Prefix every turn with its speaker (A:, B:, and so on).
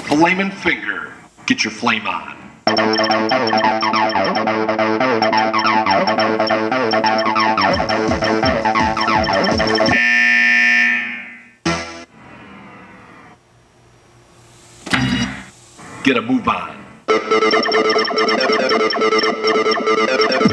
A: Flamin Finger, get your flame on. Get a move on.